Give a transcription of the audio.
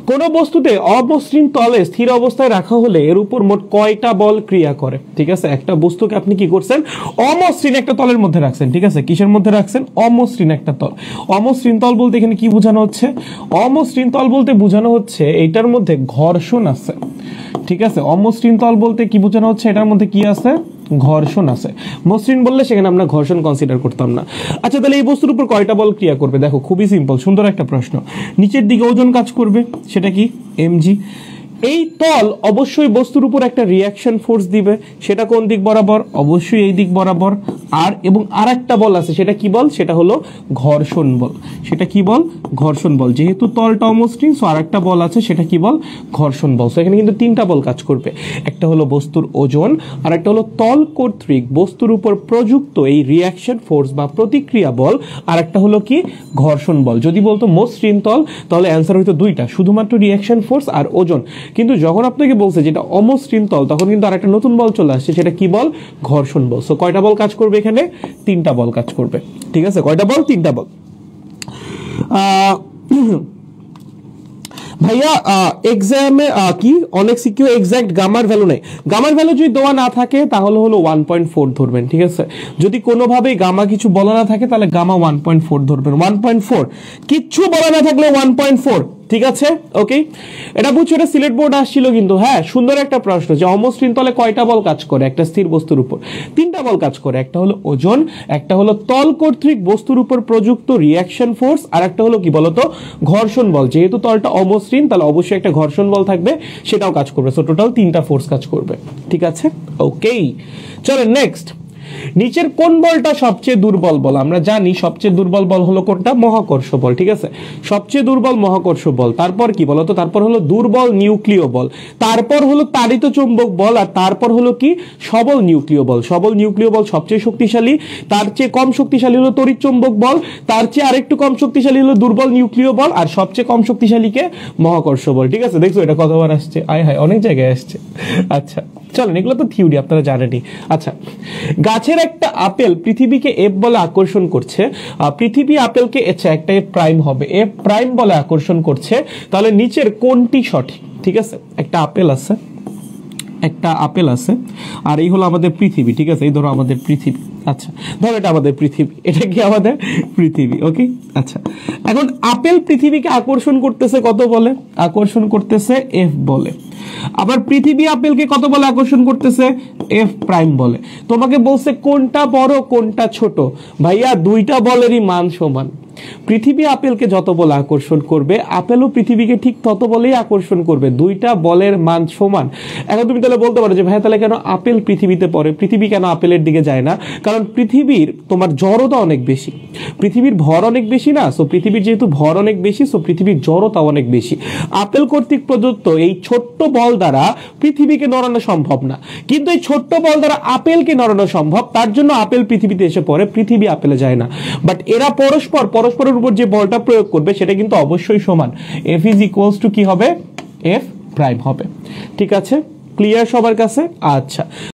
কোন বস্তুতে অমসৃণ তলে স্থির অবস্থায় রাখা হলে এর উপর মোট কয়টা বল ক্রিয়া করে? ঠিক আছে, একটা বস্তুকে আপনি কি করছেন, অমসৃণ একটা তলের মধ্যে রাখছেন। ঠিক আছে, কিসের মধ্যে রাখছেন? অমসৃণ একটা তল। অমসৃণ তল বলতে এখানে কি বোঝানো হচ্ছে? অমসৃণ তল বলতে বোঝানো হচ্ছে এটার মধ্যে ঘর্ষণ আছে। ঠিক আছে, অমসৃণ তল বলতে কি বোঝানো হচ্ছে? এটার মধ্যে কি আছে? ঘর্ষণ আছে। মসৃণ বললে সেখানে আমরা ঘর্ষণ কনসিডার করতাম না। আচ্ছা, তাহলে এই বস্তুর উপর কয়টা বল ক্রিয়া করবে? দেখো, খুবই সিম্পল, সুন্দর একটা প্রশ্ন। নিচের দিকে ওজন কাজ করবে, সেটা কি? mg। এই তল অবশ্যই বস্তুর উপর একটা রিঅ্যাকশন ফোর্স দিবে, সেটা কোন দিক বরাবর? অবশ্যই এই দিক বরাবর। আর এবং আরেকটা বল আছে, সেটা কি বল? সেটা হলো ঘর্ষণ বল। সেটা কি বল? ঘর্ষণ বল। যেহেতু তলটা অমসৃণ, সো আরেকটা বল আছে, সেটা কি বল? ঘর্ষণ বল। সো এখানে কিন্তু তিনটা বল কাজ করবে। একটা হলো বস্তুর ওজন, আর একটা হলো তল কর্তৃক বস্তুর উপর প্রযুক্ত এই রিঅ্যাকশন ফোর্স বা প্রতিক্রিয়া বল, আর একটা হলো কি? ঘর্ষণ বল। যদি বলতো মসৃণ তল, তাহলে অ্যান্সার হইতো দুইটা, শুধুমাত্র রিঅ্যাকশন ফোর্স আর ওজন। কিন্তু যখন আপনাকে বলছে যেটা অমসৃণ তল, তখন কিন্তু আরেকটা নতুন বল চলে আসছে, সেটা কি বল? ঘর্ষণ বল। সো কয়টা বল কাজ করবে এখানে? তিনটা বল কাজ করবে। ঠিক আছে, কয়টা বল? তিনটা বল। ভাইয়া এক্সামে কি অনেক সিকিউ এক্সাক্ট গামার ভ্যালু নেই। গামার ভ্যালু যদি দেওয়া না থাকে তাহলে হলো 1.4 ধরবেন। ঠিক আছে, যদি কোনোভাবেই গামা কিছু বলা না থাকে তাহলে গামা 1.4 ধরবেন। 1.4 কিচ্ছু বলা না থাকলে 1.4। ঠিক আছে, ওকে, এটা বুঝছো, এটা সিলেট বোর্ড আসছিল কিন্তু। হ্যাঁ, সুন্দর একটা প্রশ্ন যে অমসৃণ তলে কয়টা বল কাজ করে একটা স্থির বস্তুর উপর? তিনটা বল কাজ করে। একটা হলো ওজন, একটা হলো তল কর্তৃক বস্তুর উপর প্রযুক্ত রিঅ্যাকশন ফোর্স, আর একটা হলো কি বলতো? ঘর্ষণ বল। যেহেতু তলটা অমসৃণ, তাহলে অবশ্যই একটা ঘর্ষণ বল থাকবে, সেটাও কাজ করবে। সো টোটাল তিনটা ফোর্স কাজ করবে। ঠিক আছে, ওকে, চলো নেক্সট। নিচের কোন বলটা সবচেয়ে দুর্বল বল? আমরা জানি সবচেয়ে দুর্বল বল হলো কোনটা? মহাকর্ষ বল। ঠিক আছে, সবচেয়ে দুর্বল মহাকর্ষ বল। তারপর কি বলতো? তারপর হলো দুর্বল নিউক্লিয় বল, তারপর হলো তাড়িত চুম্বক বল, আর তারপর হলো কি? সবল নিউক্লিয় বল। সবল নিউক্লিয় বল সবচেয়ে শক্তিশালী, তার চেয়ে কম শক্তিশালী হলো তড়িৎ চুম্বক বল, তার চেয়ে আরেকটু কম শক্তিশালী হলো দুর্বল নিউক্লিয় বল, আর সবচেয়ে কম শক্তিশালীকে মহাকর্ষ বল। ঠিক আছে, দেখছো এটা কতবার আসছে? আয় হায়, অনেক জায়গায় আসছে। আচ্ছা চলেন, এগুলো তো থিওরি, আপনারা জানেনই। আচ্ছা, গাছের একটা আপেল পৃথিবীকে এফ বলে আকর্ষণ করছে, পৃথিবী আপেলকে একটা এফ প্রাইম হবে, এফ প্রাইম বলে আকর্ষণ করছে, তাহলে নিচের কোনটি সঠিক? ঠিক আছে, একটা আপেল আছে, একটা আপেল আছে, আর এই হলো আমাদের পৃথিবী। ঠিক আছে, এই ধরো আমাদের পৃথিবী। আচ্ছা, ধরো এটা আমাদের পৃথিবী, এটা কি আমাদের পৃথিবী? ওকে, আচ্ছা, এখন আপেল পৃথিবীকে আকর্ষণ করতেছে কত বলে? আকর্ষণ করতেছে এফ বলে। আবার পৃথিবী আপেলকে কত বলে আকর্ষণ করতেছে? এফ প্রাইম বলে। তোমাকে বলছে কোনটা বড় কোনটা ছোট? ভাইয়া দুইটা বলেরই মান সমান। পৃথিবী আপেলকে যত বলে আকর্ষণ করবে, আপেলও পৃথিবীকে ঠিক তত বলেই আকর্ষণ করবে। দুইটা বলের মান সমান। এখন তুমি তাহলে বলতে পারো যে ভাই তাহলে কেন আপেল পৃথিবীতে পড়ে, পৃথিবী কেন আপেলের দিকে যায় না? কারণ পৃথিবীর তোমার জড়তা অনেক বেশি, পৃথিবীর ভর অনেক বেশি না। সো পৃথিবীর যেহেতু ভর অনেক বেশি, সো পৃথিবীর জড়তা অনেক বেশি। আপেল কর্তৃক প্রদত্ত এই ছোট্ট বল দ্বারা পৃথিবীকে নড়ানো সম্ভব না, কিন্তু এই ছোট্ট বল দ্বারা আপেলকে নড়ানো সম্ভব। তার জন্য আপেল পৃথিবীতে এসে পড়ে, পৃথিবী আপেলে যায় না। বাট এরা পরস্পরের উপর যে বলটা প্রয়োগ করবে সেটা কিন্তু অবশ্যই সমান। এফ ইজ ইকুয়ালস টু কি হবে? এফ প্রাইম হবে। ঠিক আছে, ক্লিয়ার সবার কাছে? আচ্ছা।